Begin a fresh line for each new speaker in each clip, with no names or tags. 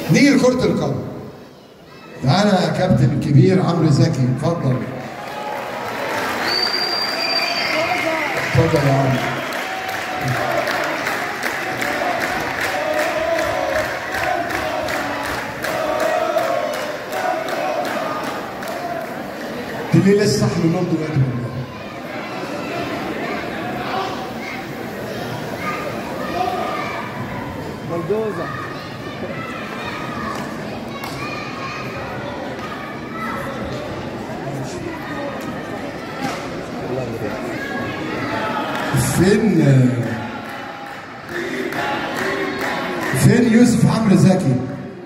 نيجي لكرة القدم. تعالى يا كابتن الكبير عمرو زكي، اتفضل. اتفضل يا عمرو. دي ليه لسه صاحي من النوم دلوقتي والله.
بلدوزة.
فين يوسف عمرو زكي؟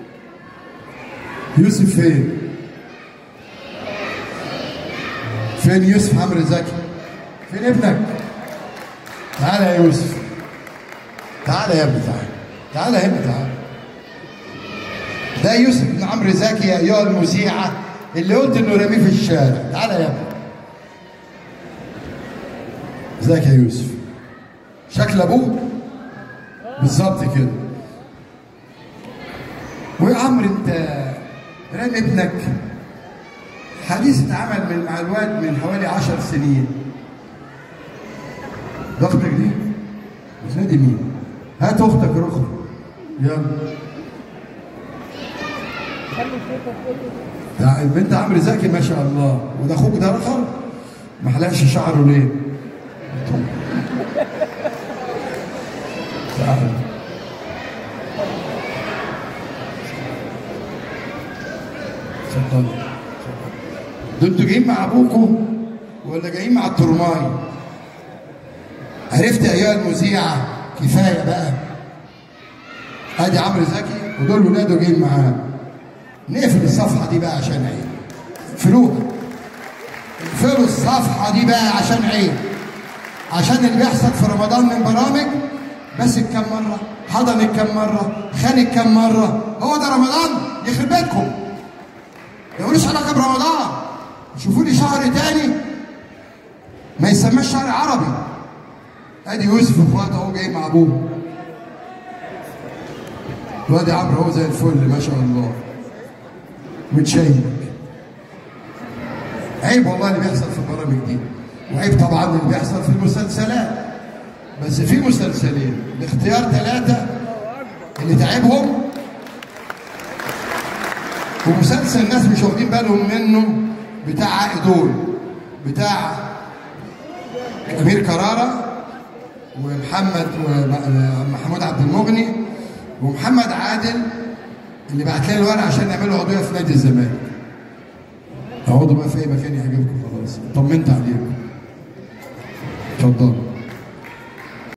يوسف فين؟ فين يوسف عمرو زكي؟ فين ابنك؟ تعالى يا يوسف. تعالى يا ابني، تعالى. تعالى يا ابني، تعالى. ده يوسف بن عمرو زكي يا ايها المذيعه اللي قلت انه رميه في الشارع. تعالى يا ابني. ازيك يا يوسف؟ شكل ابوك؟ بالظبط كده. ويا عمرو انت رامي ابنك حديث اتعمل مع الواد من حوالي 10 سنين. ده اختك دي؟ بس دي مين؟ هات اختك رخر. يلا. ده البنت عمرو زكي ما شاء الله، وده اخوك ده رخر؟ ما حلقش شعره ليه؟ تعال. اتفضل. ده انتوا جايين مع ابوكم ولا جايين مع الترماي؟ عرفت يا ايها المذيعه؟ كفايه بقى. ادي عمرو زكي ودول ولاده جايين معاه. نقفل الصفحه دي بقى عشان عيب. اقفلوها. اقفلوا الصفحه دي بقى عشان عيب. عشان اللي بيحصل في رمضان من برامج بس كم مره، حضنك كم مره، خانك كم مره، هو ده رمضان؟ يخرب بيتكم. ملوش علاقه برمضان. شوفوا لي شهر تاني ما يسماش شهر عربي. ادي يوسف واخواته اهو جاي مع ابوه. وادي عمرو اهو زي الفل ما شاء الله. متشيك. عيب والله اللي بيحصل في البرامج دي، وعيب طبعا اللي بيحصل في المسلسلات. بس في مسلسلين لاختيار 3 اللي تعبهم، ومسلسل الناس مش واخدين بالهم منه بتاع عائدون، بتاع امير كرارة ومحمود عبد المغني ومحمد عادل اللي بعت لي الورق عشان نعملوا عضويه في نادي الزمالك. اقعدوا بقى في اي مكان يعجبكم خلاص، طمنت عليكم. اتفضلوا.